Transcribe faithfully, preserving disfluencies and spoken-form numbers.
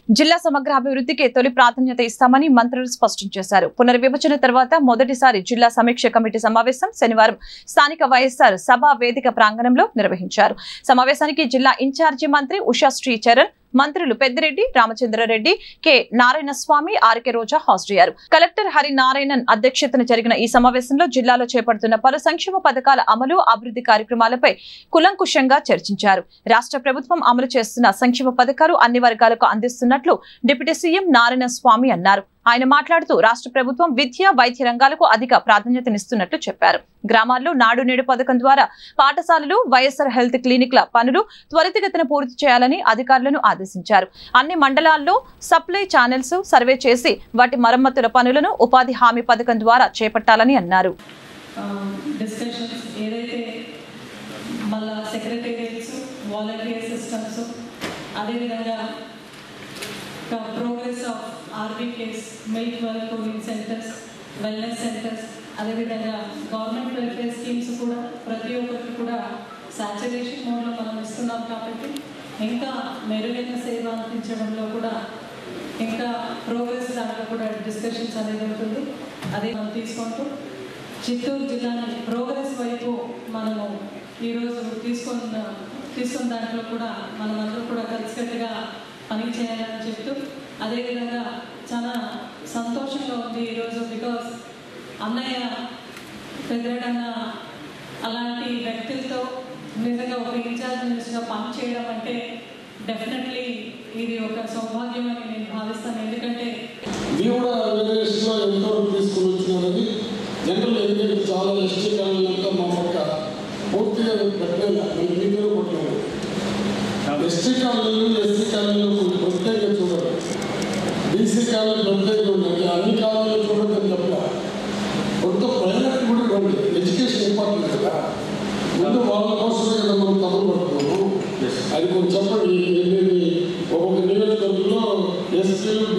జిల్లా సమగ్ర అభివృద్ధికి తొలి ప్రాధాన్యత ఇస్తామని మంత్రులు స్పష్టం చేశారు. పునర్విభజన తర్వాత మొదటిసారి జిల్లా సమీక్ష కమిటీ సమావేశం శనివారం స్థానిక వైఎస్ఆర్ సభా వేదిక ప్రాంగణంలో నిర్వహించారు. సమావేశానికి జిల్లా ఇన్ఛార్జి మంత్రి ఉషా శ్రీ చరణ్, మంత్రులు పెద్దిరెడ్డి రామచంద్రారెడ్డి, కె నారాయణ స్వామి, ఆర్కే రోజా హాజరయ్యారు. కలెక్టర్ హరినారాయణన్ అధ్యక్షతన జరిగిన ఈ సమావేశంలో జిల్లాలో చేపడుతున్న పలు సంక్షేమ పథకాల అమలు, అభివృద్ధి కార్యక్రమాలపై కులంకుషంగా చర్చించారు. రాష్ట్ర ప్రభుత్వం అమలు చేస్తున్న సంక్షేమ పథకాలు అన్ని వర్గాలకు అందిస్తున్నట్లు డిప్యూటీ సీఎం నారాయణ స్వామి అన్నారు. ఆయన మాట్లాడుతూ రాష్ట్ర ప్రభుత్వం విద్య, వైద్య రంగాలకు అధిక ప్రాధాన్యతనిస్తున్నట్లు చెప్పారు. గ్రామాల్లో నాడు నేడు పథకం ద్వారా పాఠశాలలు, వైఎస్ఆర్ హెల్త్ క్లినిక్ల పనులు త్వరితగతిన పూర్తి చేయాలని అధికారులను ఆదేశించారు. అన్ని మండలాల్లో సప్లై ఛానల్స్ సర్వే చేసి వాటి మరమ్మతుల పనులను ఉపాధి హామీ పథకం ద్వారా చేపట్టాలని అన్నారు. Progress of RBKs, milk welfare centres, wellness centres, అదేవిధంగా గవర్నమెంట్ వెల్ఫేర్ స్కీమ్స్ కూడా ప్రతి ఒక్కరికి కూడా సాచురేషన్ మోడ్లో మనం ఇస్తున్నాం కాబట్టి ఇంకా మెరుగైన సేవ అందించడంలో కూడా ఇంకా ప్రోగ్రెస్ దాంట్లో కూడా డిస్కషన్స్ అనేది ఉంటుంది. అదే మనం తీసుకుంటూ చిత్తూరు జిల్లాని ప్రోగ్రెస్ వైపు మనము ఈరోజు తీసుకున్న తీసుకున్న దాంట్లో కూడా మనమందరూ కూడా కలిసికట్టుగా పని చేయాలని చెప్తూ, అదేవిధంగా చాలా సంతోషంగా ఉంది ఈరోజు. బికాస్ అన్నయ్య పెద్దడన్న అలాంటి వ్యక్తులతో నిజంగా ఒక ఇన్ఛార్జ్ మినిస్టర్గా పని చేయడం అంటే డెఫినెట్లీ ఇది ఒక సౌభాగ్యం అని నేను భావిస్తాను. ఎందుకంటే చాలా ఇష్టకాలంలో మా పక్క పూర్తిగా పెట్టలేదు. ఎస్టీ కాలనీలు, ఎస్సీ కాలనీలు ప్రత్యేకంగా చూడాలి, బీసీ కాలనీ ప్రత్యేకంగా ఉండాలి, అన్ని కాలనీలు చూడటం తప్ప కొంత ప్రయాణం కూడా ఇవ్వండి. ఎడ్యుకేషన్ ఇంపార్టెంట్ కదా, ముందు వాళ్ళ కోసమే కదా మనం తప్పలు పడుతున్నాము. అది కొంచెం చెప్పండి. ఒక్కొక్క నియోజకవర్గంలో ఎస్సీలు,